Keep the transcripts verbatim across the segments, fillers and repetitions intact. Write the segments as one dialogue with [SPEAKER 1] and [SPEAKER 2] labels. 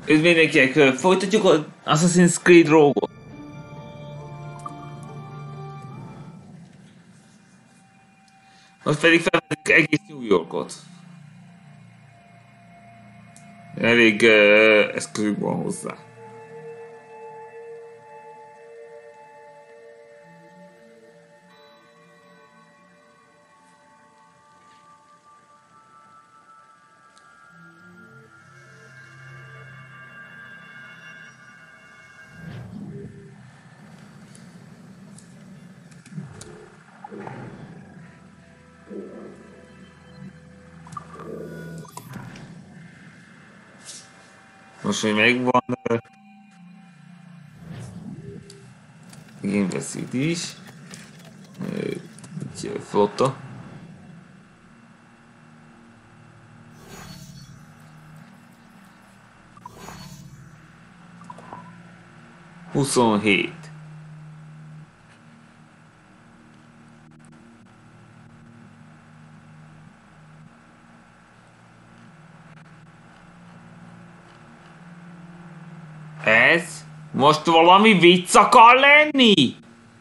[SPEAKER 1] Üdv mindenkinek, folytatjuk az Assassin's Creed Rogue-ot. Most pedig felvezetjük egész New Yorkot. Elég uh, eszközük van hozzá. Most, hogy megvan, igen, veszít is. Egy flotta. huszonhét. Ez? Most valami vicc akar lenni?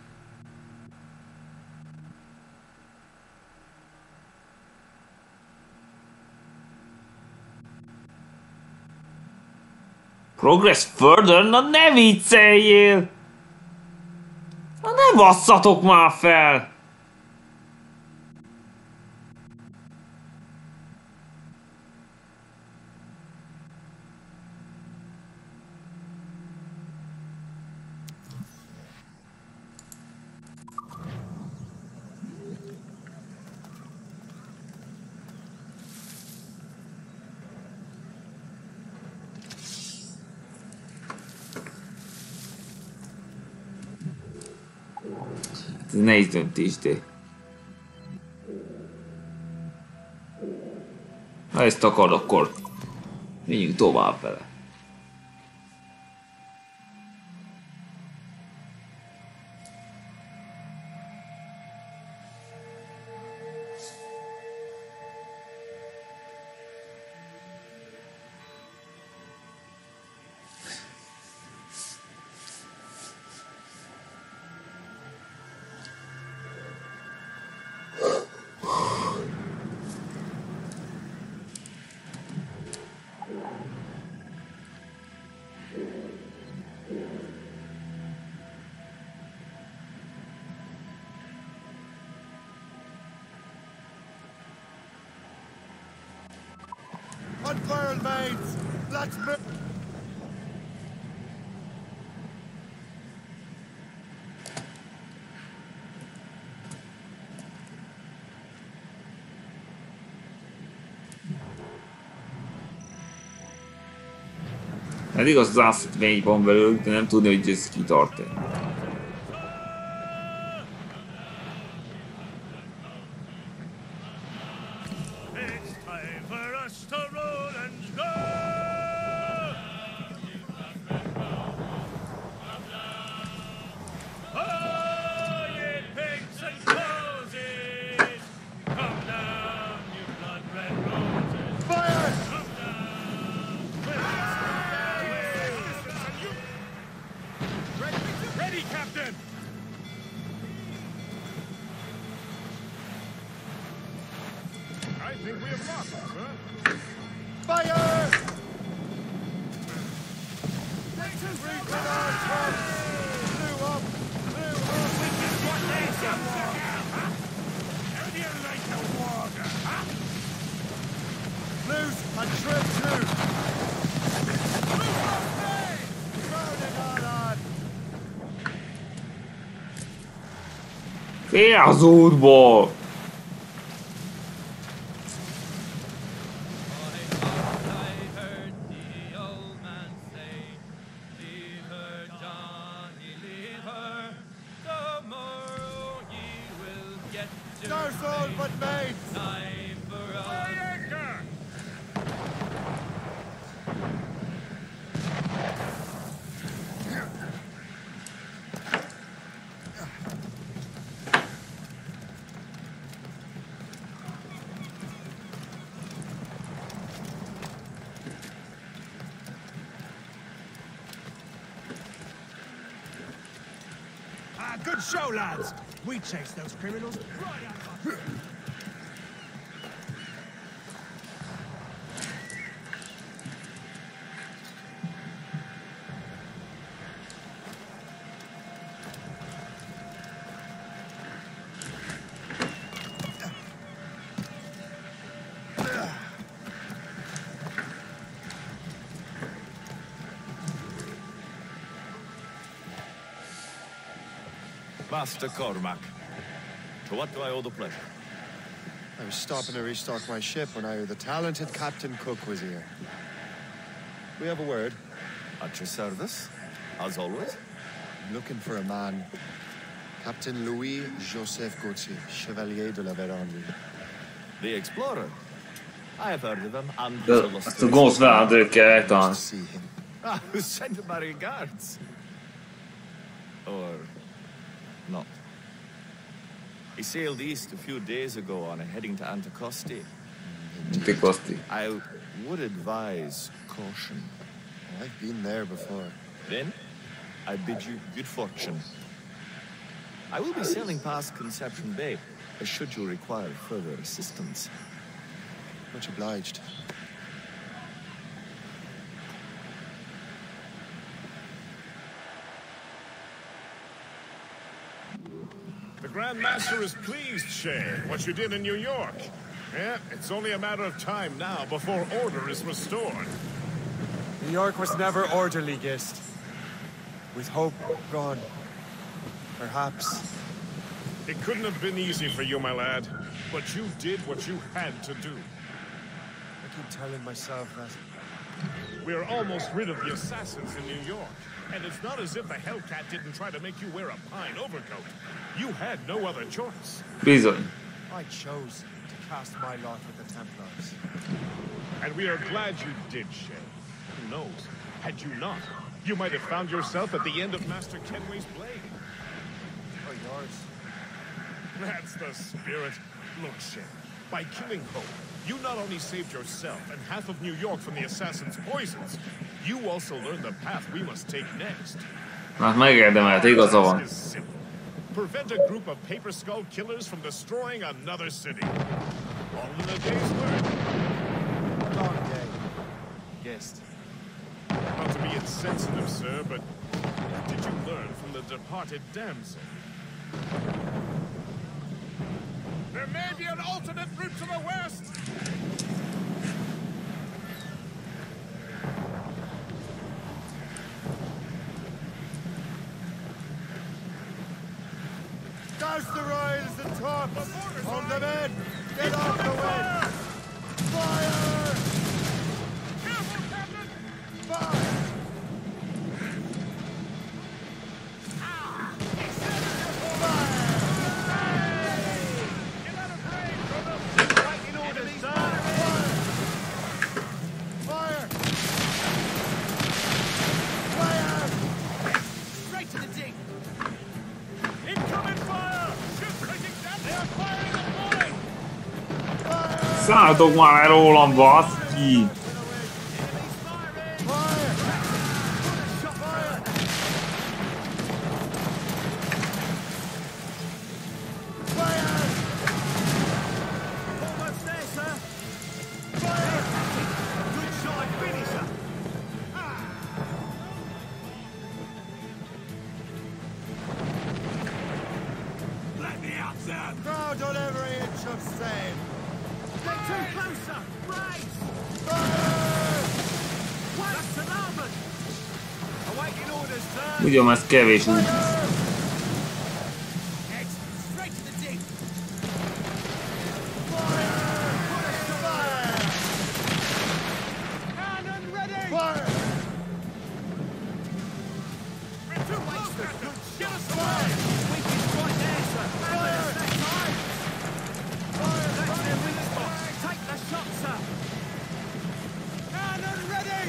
[SPEAKER 1] Progress further? Na ne vicceljél! Na ne basszatok már fel! Ez nehéz döntés, de... Ha ezt akar, akkor menjünk tovább vele.
[SPEAKER 2] Unfurled, mates! Let's move!
[SPEAKER 1] Hát igaz, az átszötvény van belőlük, de nem tudni, hogy ez kitart-e. Fél az útból!
[SPEAKER 2] Good show, lads. We chased those criminals right out of...
[SPEAKER 3] Master Cormac, to what do I owe the pleasure?
[SPEAKER 4] I was stopping to restock my ship when I heard the talented Captain Cook was here. We have a word.
[SPEAKER 3] At your service, as always.
[SPEAKER 4] I'm looking for a man. Captain Louis-Joseph Gauthier, Chevalier de la Vérendrye.
[SPEAKER 3] The explorer. I have heard of him and his
[SPEAKER 1] Azt a
[SPEAKER 3] illustrious...
[SPEAKER 1] gonosz vándor kell eltalálni.
[SPEAKER 4] To see him.
[SPEAKER 3] Ah, who sent him my regards? Or... not. He sailed east a few days ago on a heading to Anticosti.
[SPEAKER 1] Anticosti.
[SPEAKER 3] I would advise caution.
[SPEAKER 4] I've been there before.
[SPEAKER 3] Then, I bid you good fortune. I will be sailing past Conception Bay, should you require further assistance.
[SPEAKER 4] Much obliged.
[SPEAKER 2] The Grand Master is pleased, Shay, what you did in New York. Yeah, it's only a matter of time now before order is restored.
[SPEAKER 5] New York was never orderly, Gist. With hope gone, perhaps.
[SPEAKER 2] It couldn't have been easy for you, my lad, but you did what you had to do.
[SPEAKER 5] I keep telling myself that.
[SPEAKER 2] We're almost rid of the assassins in New York. And it's not as if the Hellcat didn't try to make you wear a pine overcoat. You had no other choice.
[SPEAKER 1] Bizony.
[SPEAKER 5] I chose to cast my lot with the Templars.
[SPEAKER 2] And we are glad you did, Shay. Who knows? Had you not, you might have found yourself at the end of Master Kenway's blade.
[SPEAKER 5] Or yours.
[SPEAKER 2] That's the spirit. Look, Shay, by killing Hope, you not only saved yourself and half of New York from the assassins' poisons, you also learned the path we must take next.
[SPEAKER 1] Hát megérdemelte, igaza van.
[SPEAKER 2] Is simple. Prevent a group of paper skull killers from destroying another city. All in a day's work.
[SPEAKER 5] Long day. Gist.
[SPEAKER 2] Not to be insensitive, sir, but what did you learn from the departed damsel? There may be an alternate route to the west!
[SPEAKER 4] Douse the royals and tops! On the men! Get off the way! Fire!
[SPEAKER 2] Careful, Captain!
[SPEAKER 4] Fire!
[SPEAKER 1] Szálltok már el rólam, baszki!
[SPEAKER 4] Crowd on every inch of sand!
[SPEAKER 2] Get too closer! Brace!
[SPEAKER 4] Fire!
[SPEAKER 2] That's an armor! Awaiting orders, sir!
[SPEAKER 1] Ugyan ez kevés úgy.
[SPEAKER 2] Head straight to the dig!
[SPEAKER 4] Fire! Fire!
[SPEAKER 2] Cannon ready!
[SPEAKER 4] Fire!
[SPEAKER 2] We're too close, Captain! Get us away! Weak is right there, sir! Fire! Next time! Fire! That's their weak spot! Take the shot, sir! Cannon ready!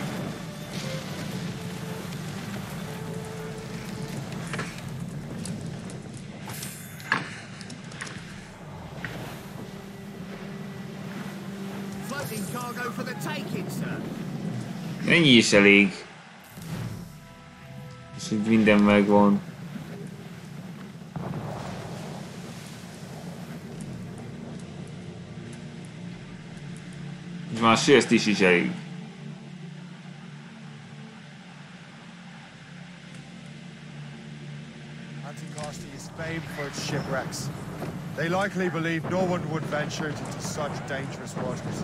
[SPEAKER 2] Floating cargo for the taking, sir!
[SPEAKER 1] Ennyi is elég. És itt minden megvan. És már sérzt is is elég.
[SPEAKER 5] Anticosti is famed for its shipwrecks. They likely believe no one would venture into such dangerous waters.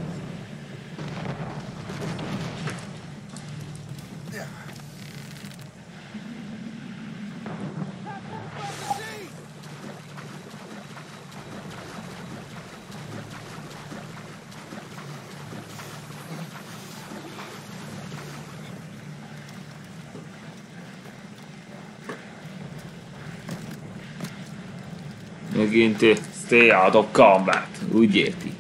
[SPEAKER 1] Megint stay out of combat, úgy érti.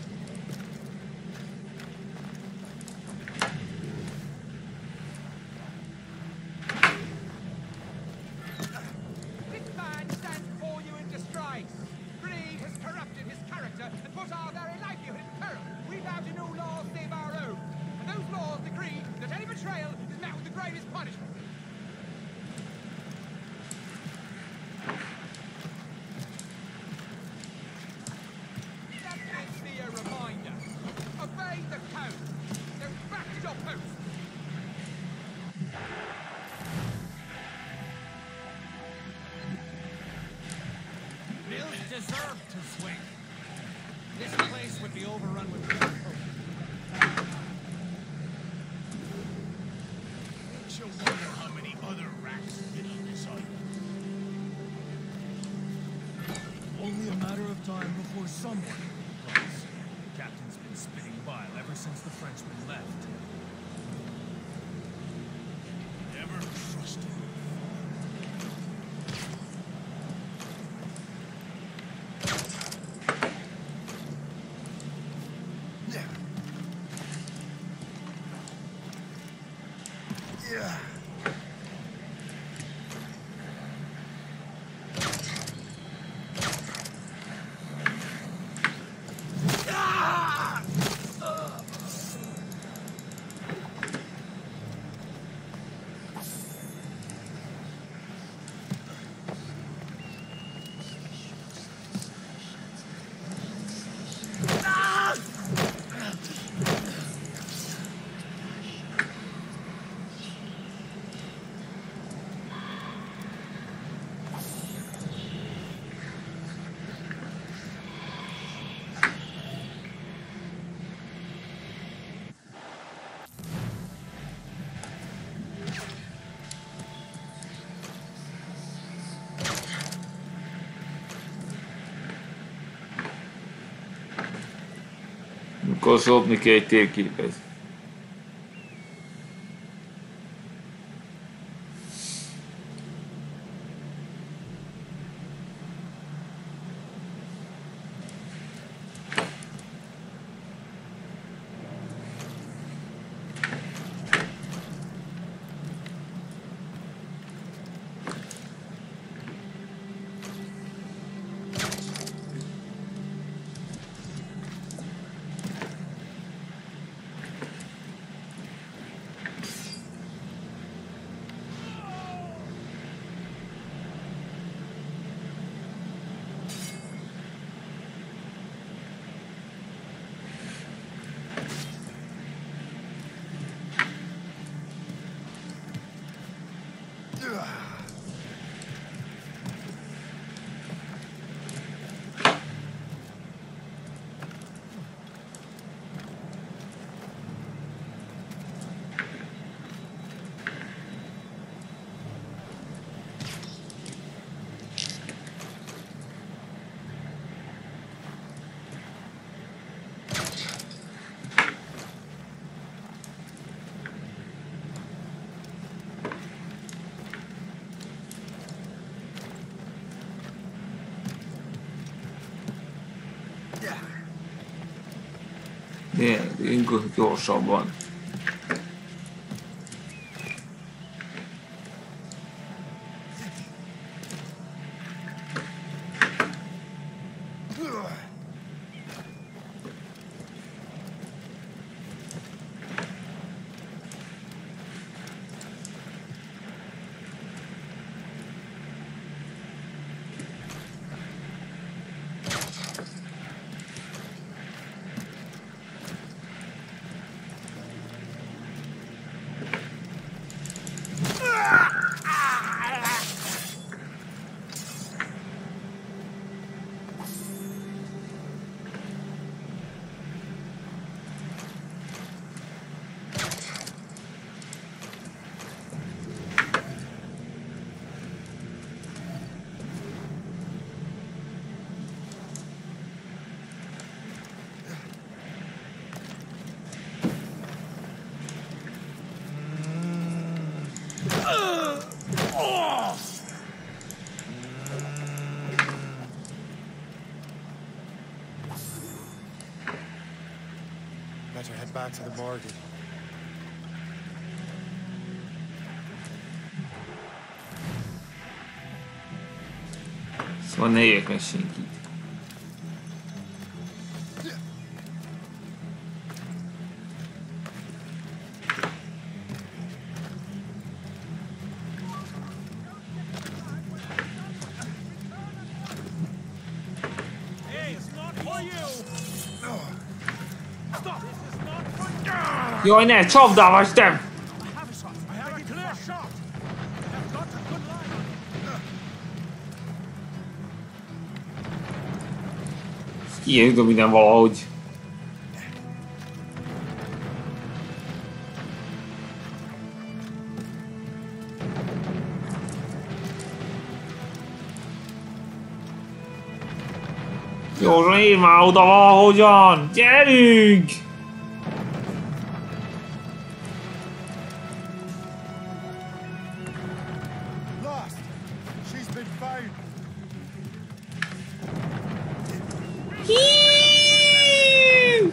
[SPEAKER 6] Deserve to swing. This place would be overrun with killing folk. Don't you wonder how many other rats fit on this island? Only a matter of time before someone replies. The captain's been spitting bile ever since the Frenchman left. Never trusted.
[SPEAKER 1] Akkor szopni kell egy térképet. Én gyorsabban.
[SPEAKER 5] Better head back to the morgue.
[SPEAKER 1] Szóval ne érkezsénk itt.
[SPEAKER 6] Hey, it's not for you! Stop! This is not for you!
[SPEAKER 1] Jaj, ne, csapdával nem!
[SPEAKER 6] I have a shot. I have a clear shot. I've got a good line on it.
[SPEAKER 1] Kijön minden valahogy. Gyorsan ér már oda valahogyan! Gyerünk!
[SPEAKER 5] Lost! She's been found!
[SPEAKER 1] Hiiii!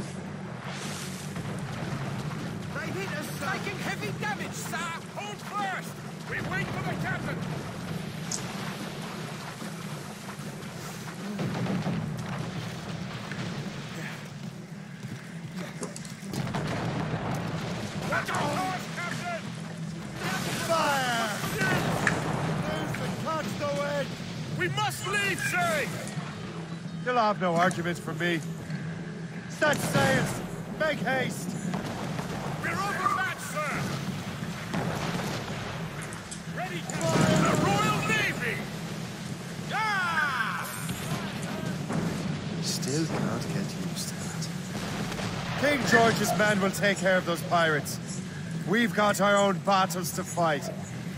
[SPEAKER 6] They hit us, taking heavy damage, sir. Hold first. We wait for the captain. Watch our horse, captain.
[SPEAKER 5] Fire! Move and catch the wind!
[SPEAKER 2] We must leave, say!
[SPEAKER 5] You'll have no argument from me. Set sails! Make haste!
[SPEAKER 2] We're overmatched, sir! Ready, Captain! The Royal Navy! Ah!
[SPEAKER 4] Still can't get used to that.
[SPEAKER 5] King George's men will take care of those pirates. We've got our own battles to fight.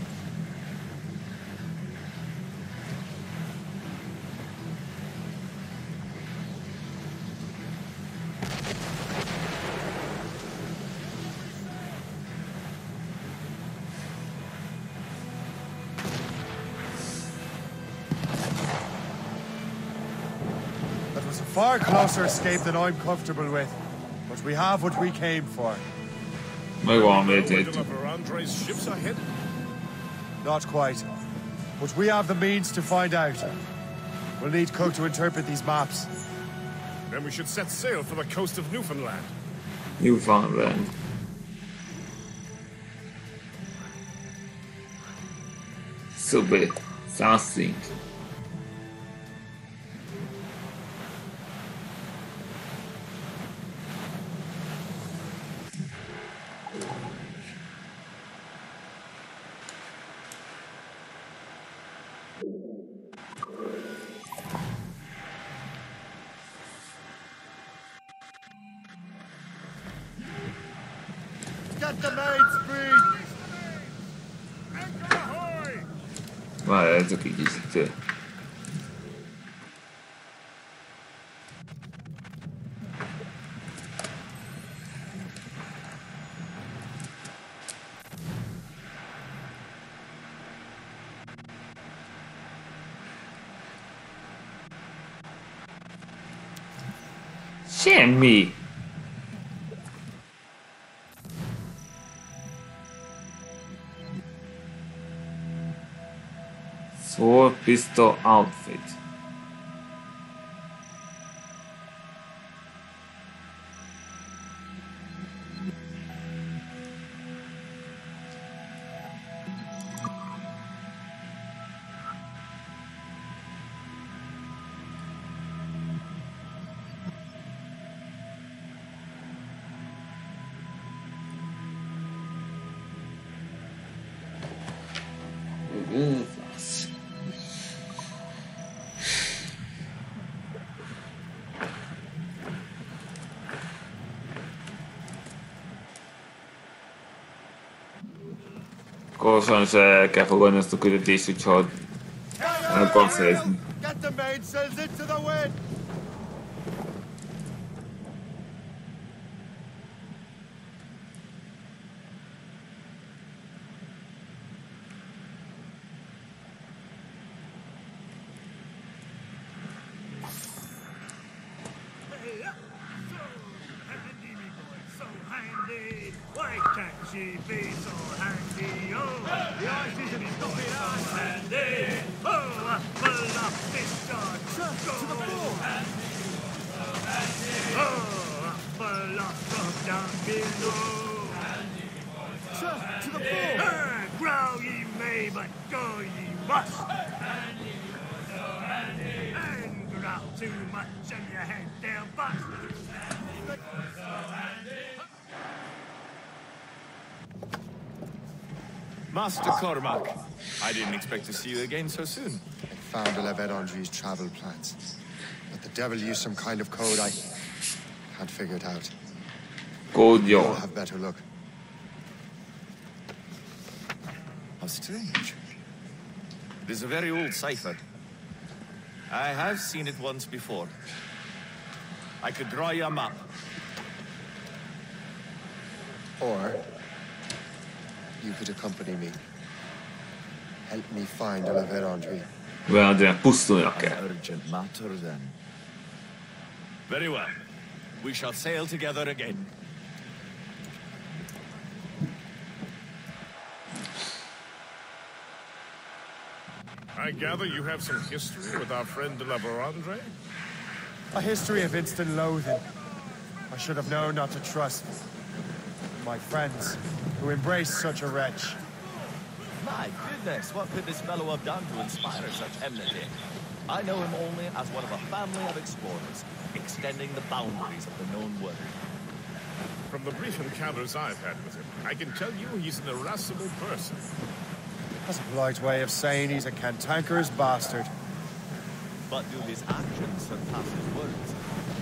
[SPEAKER 5] That was a far closer escape than I'm comfortable with. But we have what we came for.
[SPEAKER 1] Meg van,
[SPEAKER 2] Will
[SPEAKER 1] miért
[SPEAKER 2] we
[SPEAKER 1] értünk.
[SPEAKER 2] deliver Andre's ships ahead?
[SPEAKER 5] Not quite. But we have the means to find out. We'll need Cook to interpret these maps.
[SPEAKER 2] Then we should set sail for the coast of Newfoundland.
[SPEAKER 1] Newfoundland. Super. Something.
[SPEAKER 5] Get the mains free!
[SPEAKER 2] Anchor ahoy!
[SPEAKER 1] Várj, ezek egy kicsit. Semmi! Sword pistol outfit. Akkor sajnos el kell fogadni ezt a küldetést, úgyhogy el akarom szerezni.
[SPEAKER 5] Get the mainsails into the wind!
[SPEAKER 6] Hey, up. So, handy me, boy. So, she be so handy, oh, the ice isn't stopping us handy, oh, full of fish on, to the ball, oh, full of stuff down below, to the ball, grow ye may, but go ye must, and grow too much and your head they'll bust.
[SPEAKER 3] Master Cormac, I didn't expect to see you again so soon.
[SPEAKER 4] I found de la Vedendry's travel plans. But the devil used some kind of code I can't figure it out.
[SPEAKER 1] Kód jó.
[SPEAKER 4] You'll have better luck.
[SPEAKER 3] How strange. It is a very old cipher. I have seen it once before. I could draw you a map.
[SPEAKER 4] Or you could accompany me. Help me find de la Vedendry.
[SPEAKER 1] Vedendrynek pusztulnia kell.
[SPEAKER 3] An urgent matter, then. Very well. We shall sail together again.
[SPEAKER 2] I gather you have some history with our friend de la Vérendrye?
[SPEAKER 5] A history of instant loathing. I should have known not to trust my friends who embraced such a wretch.
[SPEAKER 3] My goodness, what could this fellow have done to inspire such enmity? I know him only as one of a family of explorers, extending the boundaries of the known world.
[SPEAKER 2] From the brief encounters I've had with him, I can tell you he's an irascible person.
[SPEAKER 5] That's a polite way of saying he's a cantankerous bastard.
[SPEAKER 3] But do his actions surpass his words?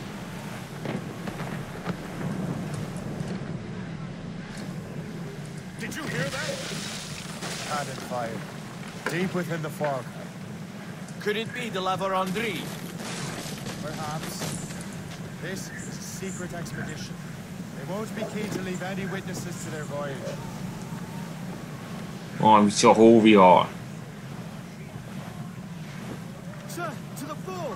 [SPEAKER 2] Did you hear that?
[SPEAKER 5] Cannon fired. Deep within the fog.
[SPEAKER 3] Could it be de la Vérendrye?
[SPEAKER 5] Perhaps. This is a secret expedition. They won't be keen to leave any witnesses to their voyage.
[SPEAKER 1] Valami csak hóvihar.
[SPEAKER 5] Sir, to the fore!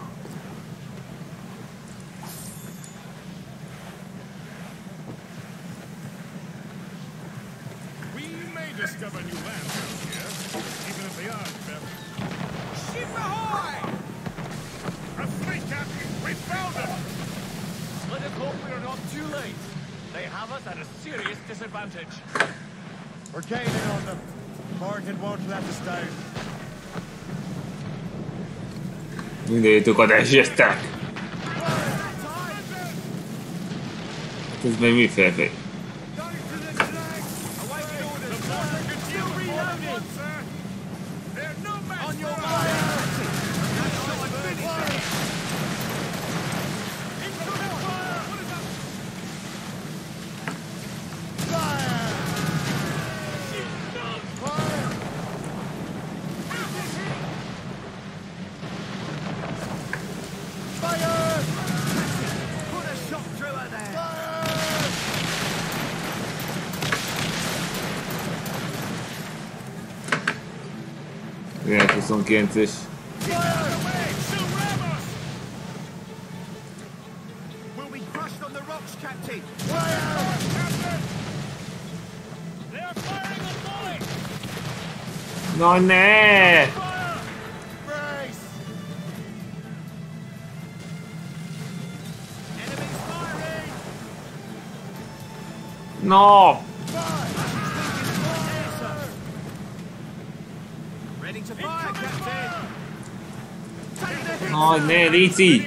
[SPEAKER 2] We may discover new lands out here, even if they are better.
[SPEAKER 6] Ship ahoy!
[SPEAKER 2] A fleet, Captain! We found them!
[SPEAKER 6] Let us hope we are not too late. They have us at a serious disadvantage.
[SPEAKER 5] We're gaining on them. Morgan won't let us down.
[SPEAKER 1] Mindegyitukat eséstek. Ez még mi felfény? huszonkilences. No ne! No! No, ne, Lici!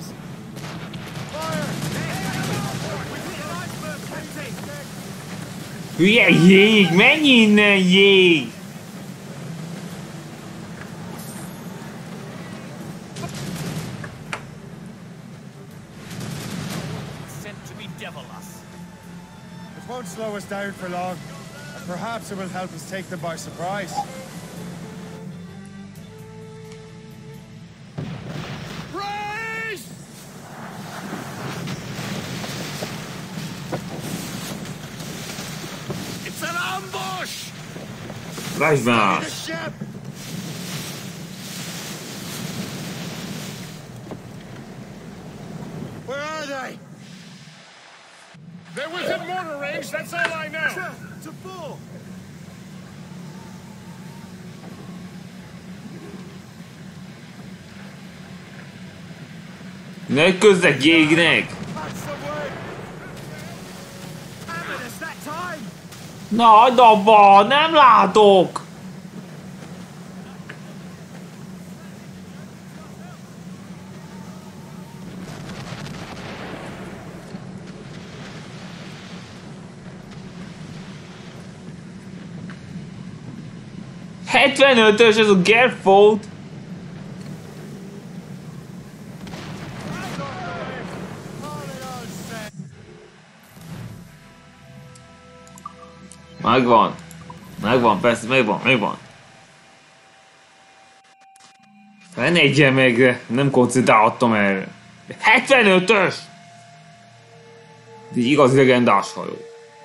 [SPEAKER 1] Hülye jég! Menj innen, jég!
[SPEAKER 5] It won't slow us down for long, and perhaps it will help us take them by surprise.
[SPEAKER 1] Flashback!
[SPEAKER 5] Where are they?
[SPEAKER 2] They're within mortar range, that's all I know.
[SPEAKER 5] To, to four.
[SPEAKER 1] Ne közzek jégnek!
[SPEAKER 5] That's the way. Hammered us that time.
[SPEAKER 1] Na, hagyd abba! Nem látok! hetvenötös ez a Gerfold! Megvan. Megvan, persze, megvan, megvan. Fenegye meg, nem koncentrálhattam erre. hetvenötös! Egy igazi legendás hajó.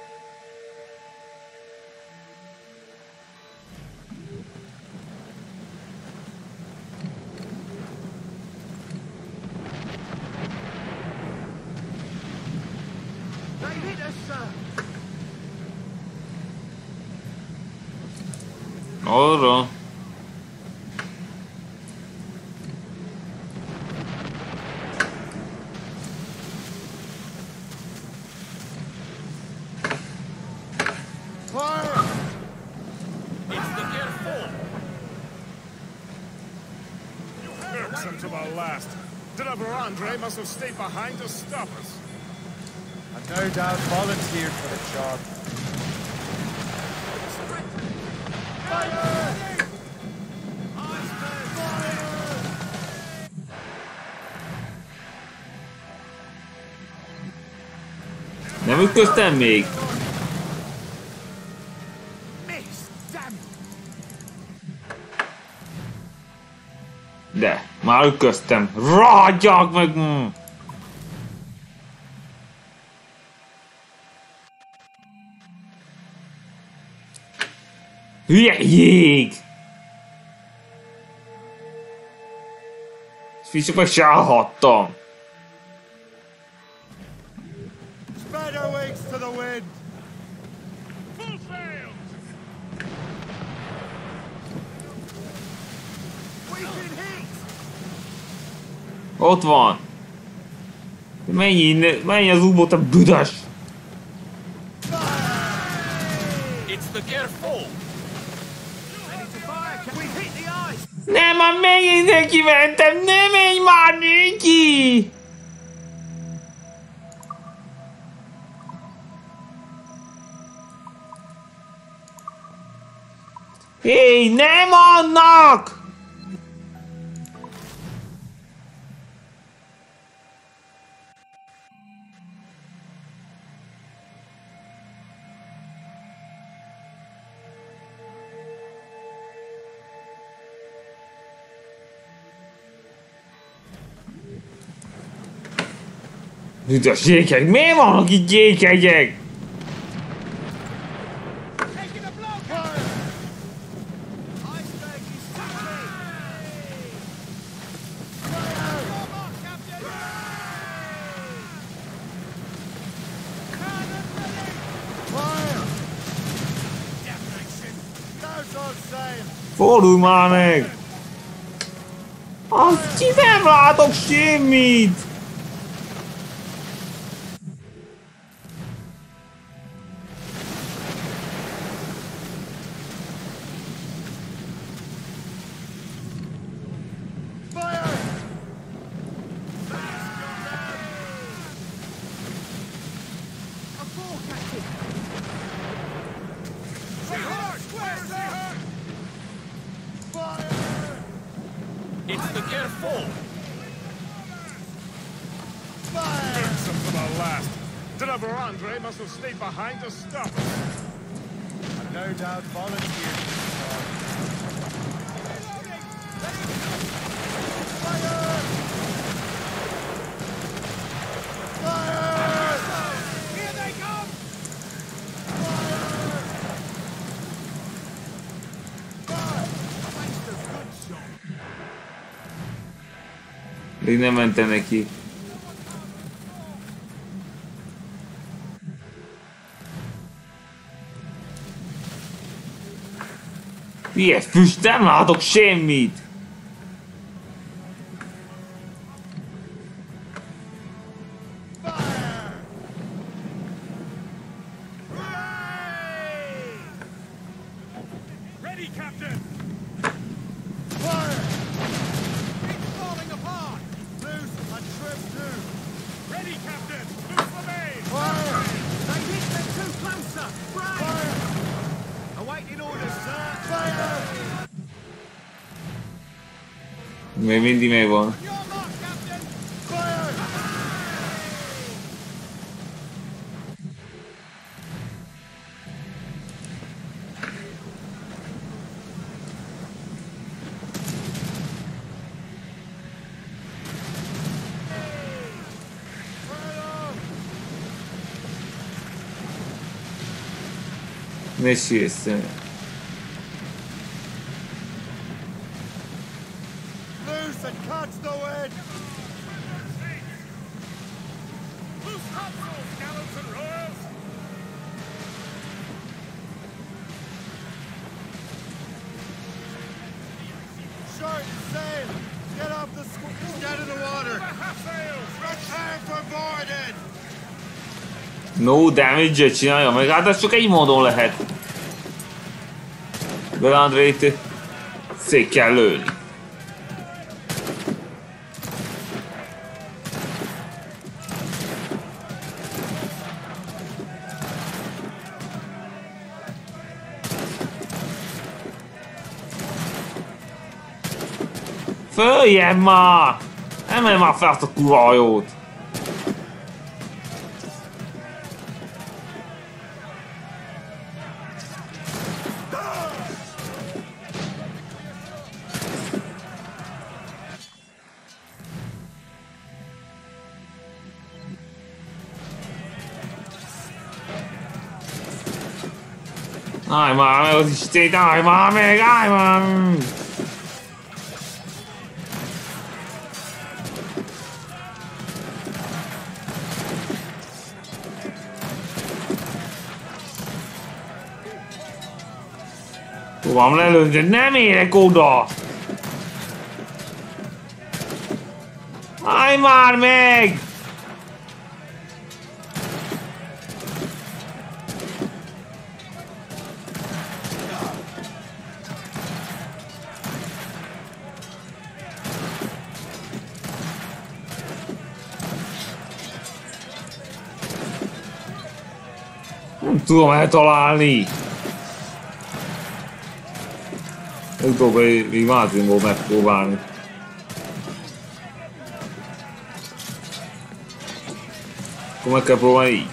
[SPEAKER 5] They hit us, sir.
[SPEAKER 1] Arra.
[SPEAKER 5] Fire!
[SPEAKER 3] It's the Gerfold.
[SPEAKER 2] Irksome to the last. Deliver Andre must have stayed behind to stop us.
[SPEAKER 5] I no doubt volunteered for the job. Fire!
[SPEAKER 1] Nem ütköztem még?
[SPEAKER 5] Miss, damn it!
[SPEAKER 1] De, már ütköztem. Ragadjak meg! Mm. Hülye jég! És meg se állhattam.
[SPEAKER 5] Spread our wings to the wind!
[SPEAKER 2] Full sail!
[SPEAKER 5] We've been hit!
[SPEAKER 1] Ott van. Menj innen, menj az U-boat a büdös.
[SPEAKER 3] It's the Gerfold.
[SPEAKER 5] Ready to fire! Can we hit the ice?
[SPEAKER 1] Nem, már megint neki mentem, ne menj már neki! Hé, nem annak! Üdös gyékek, miért vannak itt gyékegyek?
[SPEAKER 5] Taking a blow! Fire! Iceberg is sinking! Fire! Come on, Captain! Cannon ready! Fire! Damnation! Now's all sail!
[SPEAKER 1] Fordulj már meg! Azt ki nem látok semmit!
[SPEAKER 5] Fire! A four, Captain! Fire! Fire!
[SPEAKER 3] It's the Gerfold.
[SPEAKER 5] Fire!
[SPEAKER 2] Irksome to the last. Deliver Andre must have stayed behind to stop us.
[SPEAKER 5] I no doubt volunteered for the job. Fire! Fire! Here they come! Fire! Fire! Waste of good shot.
[SPEAKER 1] Még nem mentem neki. Ilyet füst, nem látok semmit!
[SPEAKER 2] Ready, Captain!
[SPEAKER 5] Fire! It's falling apart! Loose and trim too!
[SPEAKER 2] Ready, Captain! Loose the main!
[SPEAKER 5] Fire!
[SPEAKER 6] They think they're too closer! Right!
[SPEAKER 5] Fire!
[SPEAKER 6] Awaiting orders, sir!
[SPEAKER 5] Fire!
[SPEAKER 1] Még mindig megvan.
[SPEAKER 6] Your mark, Captain!
[SPEAKER 5] Fire!
[SPEAKER 1] Ne siessene.
[SPEAKER 5] Loose and catch the wind!
[SPEAKER 2] Loose topsails, gallants and royals!
[SPEAKER 5] Short sail! Get off the squ- Get in the water!
[SPEAKER 2] Half sails!
[SPEAKER 5] Prepare for boarding!
[SPEAKER 1] No damage-et csinálja meg, hát ez csak egy módon lehet. Belandrét szét kell lőni. Följebb már! Emelj már fel azt a kurva hajót! Állj már meg az Istét, állj már meg, állj már! Próbálom lelőni, de nem érek oda! Állj már meg! Nem tudom eltalálni. Ez dolga még Martinból megpróbálni. Akkor meg kell próbálni így.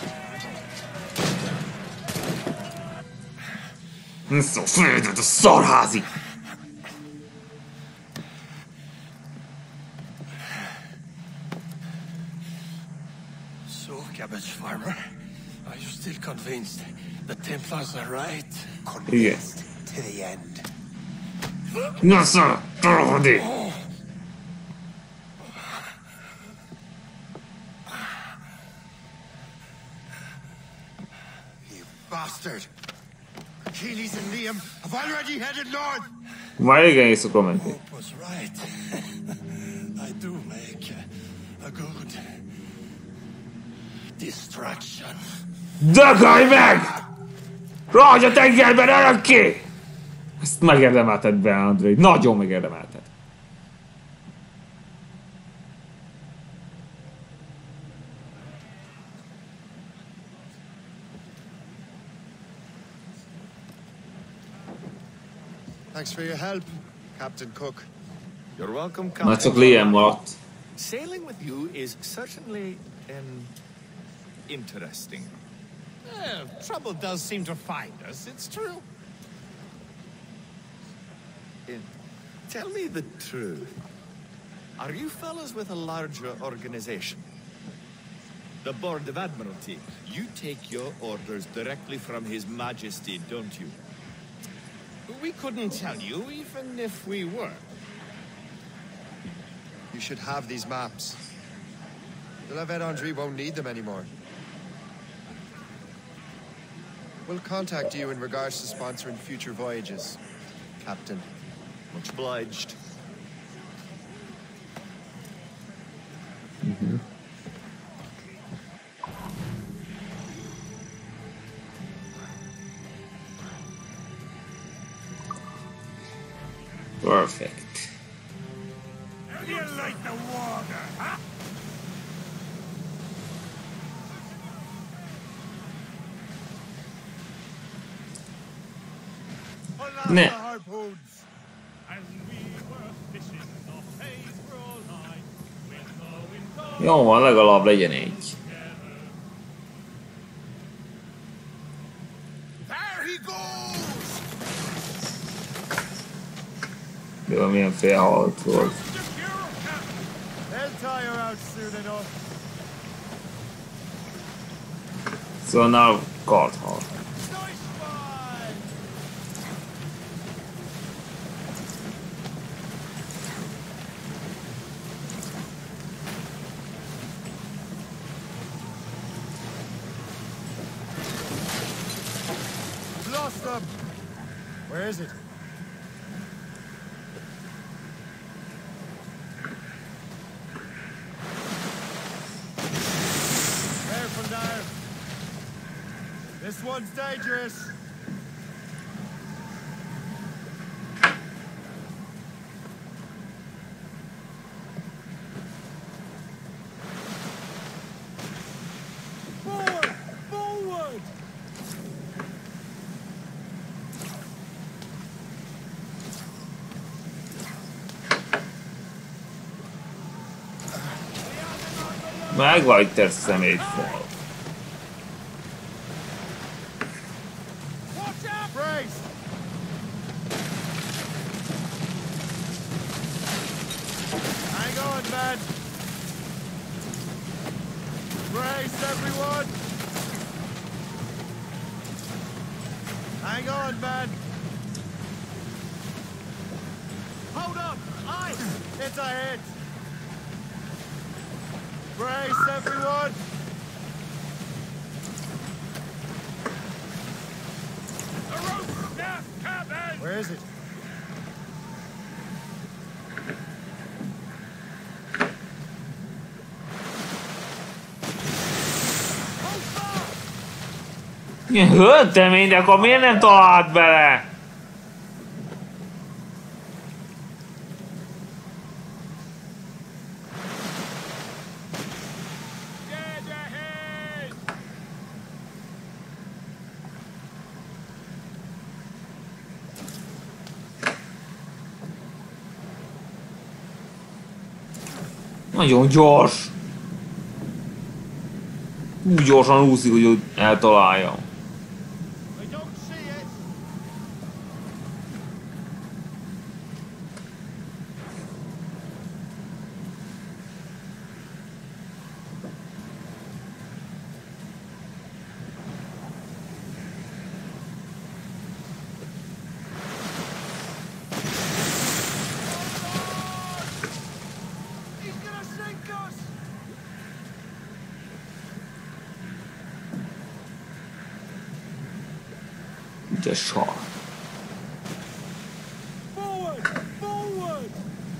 [SPEAKER 1] Ez a földet, a szarházi!
[SPEAKER 4] So, cabbage farmer, are you still convinced the Templars are right?
[SPEAKER 1] Igen.
[SPEAKER 4] To the end.
[SPEAKER 1] Na szar, taradi!
[SPEAKER 4] You bastard! Achilles and Liam have already headed north!
[SPEAKER 1] Már igen éjszakra mentél.
[SPEAKER 4] Hope was right. I do make a, a good distraction.
[SPEAKER 1] Dögölj meg! Ragy a tengerben örökké! Ezt megérdemelted be, Andrei. Nagyon megérdemelted.
[SPEAKER 5] Thanks for your help, Captain Cook.
[SPEAKER 3] You're welcome,
[SPEAKER 1] Már csak
[SPEAKER 3] Captain.
[SPEAKER 1] Liam maradt.
[SPEAKER 3] Sailing with you is certainly um, interesting.
[SPEAKER 2] Well, trouble does seem to find us, it's true.
[SPEAKER 3] Uh, Tell me the truth. Are you fellas with a larger organization? The Board of Admiralty. You take your orders directly from His Majesty, don't you?
[SPEAKER 2] We couldn't tell you, even if we were.
[SPEAKER 5] You should have these maps. The La Vedendry won't need them anymore. We'll contact you in regards to sponsoring future voyages.
[SPEAKER 3] Captain. Much obliged.
[SPEAKER 1] Mm-hmm. Perfect.
[SPEAKER 6] How do you like the water, huh?
[SPEAKER 1] Ne.
[SPEAKER 6] The harpoons. As we were fishing the April night, with the wind
[SPEAKER 1] Jó van, legalább legyen így.
[SPEAKER 3] There he goes!
[SPEAKER 1] Jó, milyen félhalt volt.
[SPEAKER 5] They'll tire out soon enough.
[SPEAKER 1] Szóval now karthal.
[SPEAKER 5] Lost them. Where is it? Careful now. This one's dangerous. Forward! Forward!
[SPEAKER 1] Megvagy te szemétfal.
[SPEAKER 5] Brace! Hang on, man! Brace, everyone! Hang on, man! Hold up! Ice! It's a hit! Brace, everyone! Where is it?
[SPEAKER 1] Milyen höltemény, de akkor miért nem talált bele? Nagyon gyors. Úgy gyorsan úszik, hogy eltalálja. Ügyes sar.
[SPEAKER 5] Forward! Forward!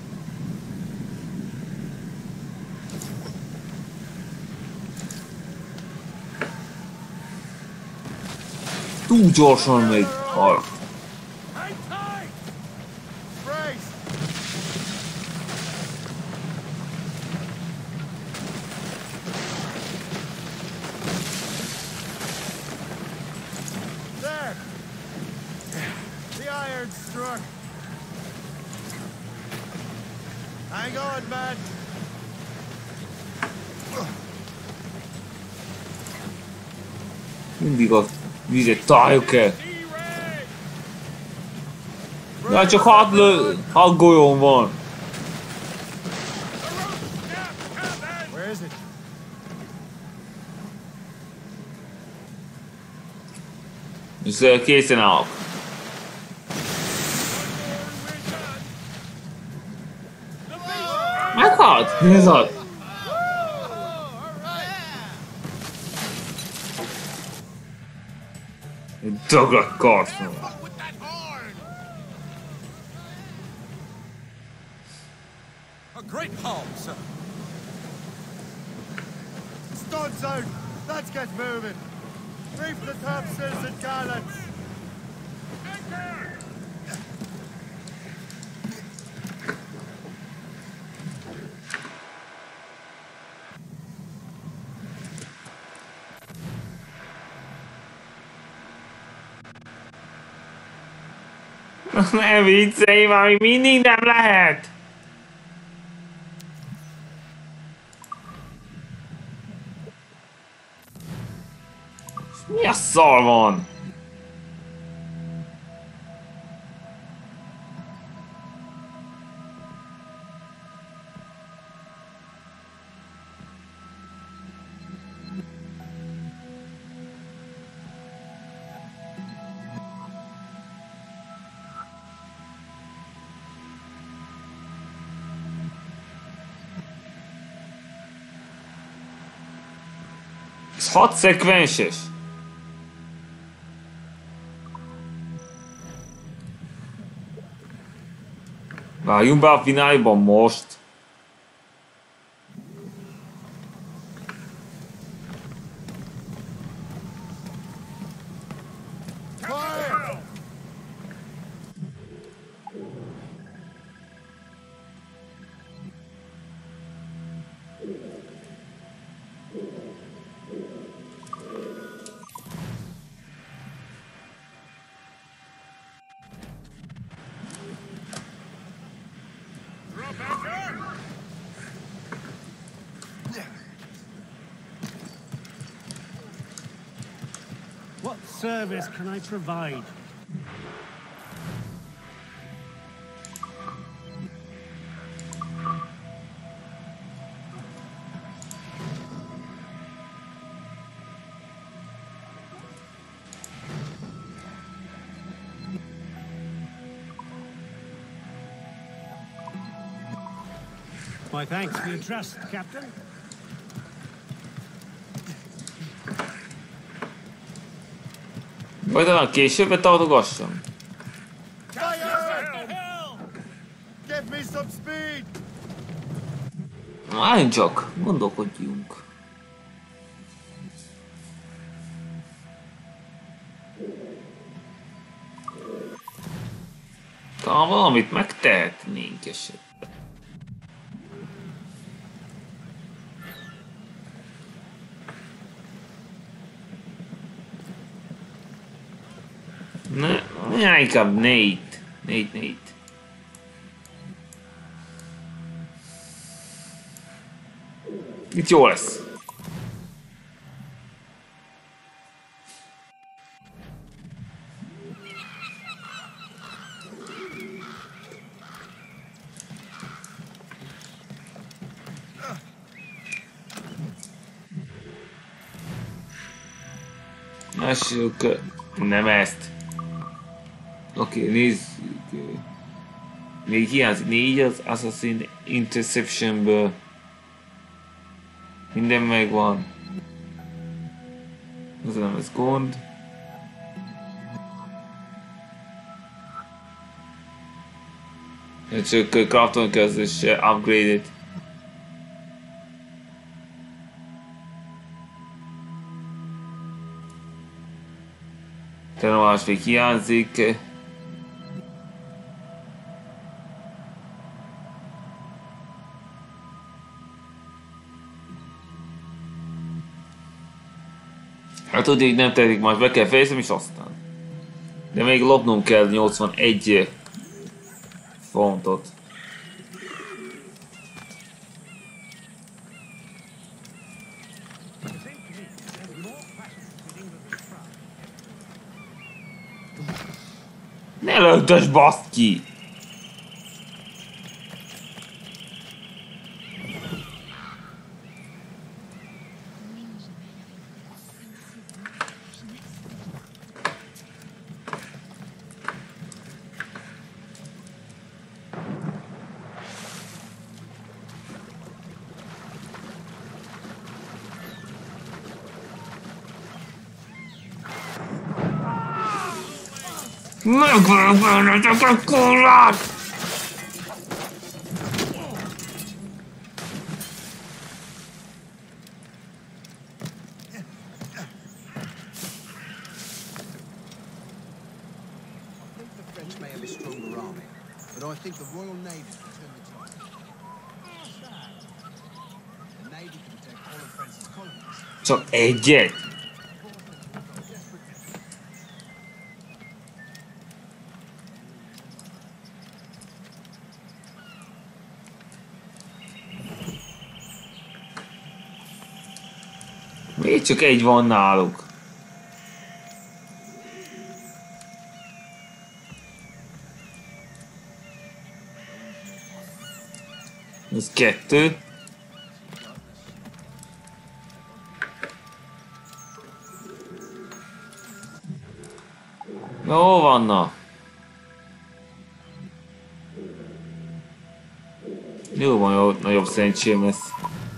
[SPEAKER 1] Túl gyorsan még hal.
[SPEAKER 5] Hang tight! Brace! There! The iron struck. Hang on, man.
[SPEAKER 1] Mindig a vizet találjuk el. Na csak hat lő, hat golyón van.
[SPEAKER 5] Where is it?
[SPEAKER 1] És készen állok. Meghalt? Mi ez az? Egy dagad kart.
[SPEAKER 5] stone zone! Let's get moving! Reef the topsails and gallants!
[SPEAKER 1] Ne viccelj, valami mindig nem lehet! Mi a szar van? Ez hat szekvenses. Vágjunk be a fináliban most.
[SPEAKER 6] What service can I provide? My thanks for your trust, Captain.
[SPEAKER 1] Vagy talán később tartogassam.
[SPEAKER 5] Give me some speed!
[SPEAKER 1] Várjunk csak, gondolkodjunk. Talán valamit megtehetnénk esetleg. Ne, ne, inkább Nate. Nate, Nate. Itt jó lesz. Lássuk, nem ezt. Oké, okay, nézzük. Még hiányzik négy az Assassin Interceptionből. Minden megvan. Az nem ez gond. Csak crafton közös upgrade-et. Tanulás még hiányzik. Hát tudjuk, nem tehetik, majd be kell fejezem és aztán. De még lopnunk kell nyolcvanegy fontot. Ne löntös, baszd ki! Megölök a kurvát!
[SPEAKER 7] but I think the Royal Navy can turn the tide. The Navy can protect all of France's colonies.
[SPEAKER 1] Csak egyet. Még csak egy van náluk. Ez kettő. Jó vannak. Jó van, jó, nagyobb szerencsém lesz.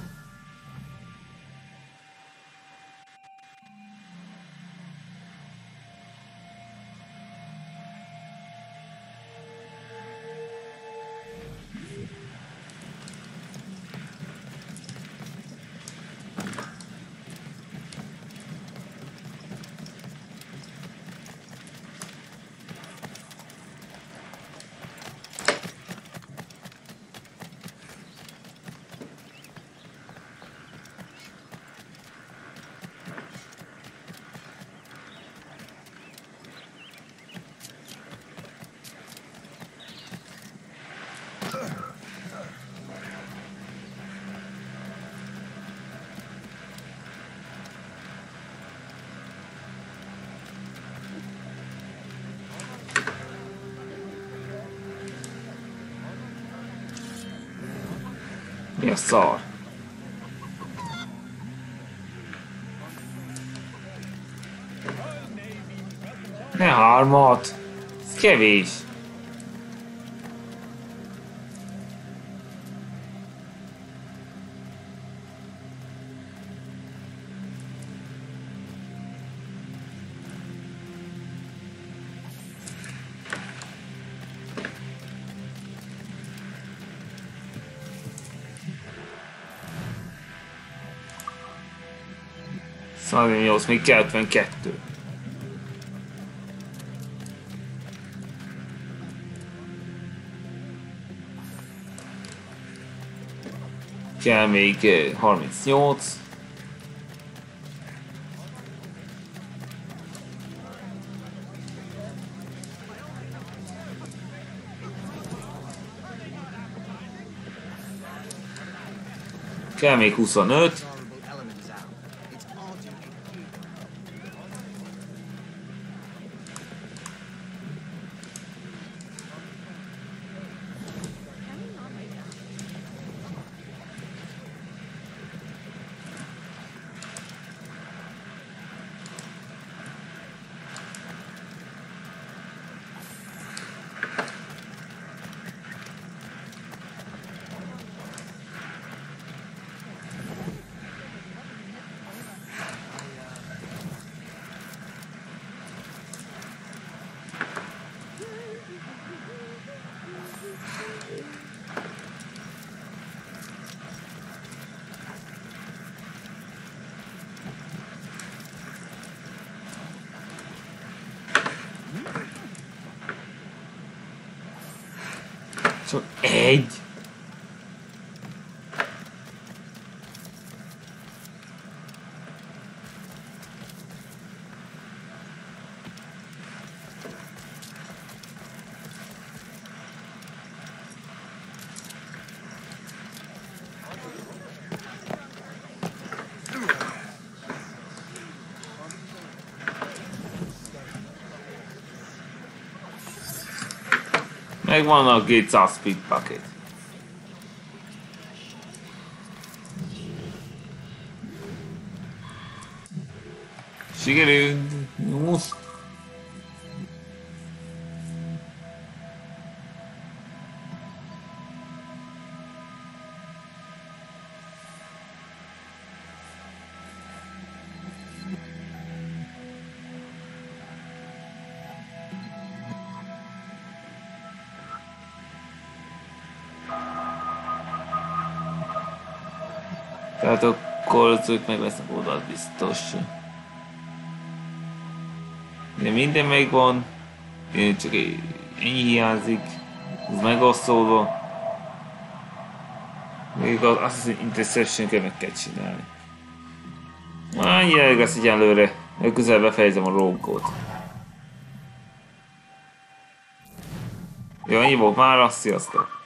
[SPEAKER 1] Mi a szar? Ne hármat! Ez kevés! száznyolc, még kettővenkettő. Kell még harmincnyolc. Kell még huszonöt. Csak egy. Megvan a kétszáz speed packet. Sikerült. Nyolc. Tehát akkor ők meg lesznek oda, az biztos. De minden megvan, csak ennyi hiányzik. Ez megosztódva. Még az Assassin's Intercession-ket meg kell csinálni. Annyi elég lesz egyenlőre. Közel befejezem a Rogue-ot. Jó, annyi volt már, sziasztok!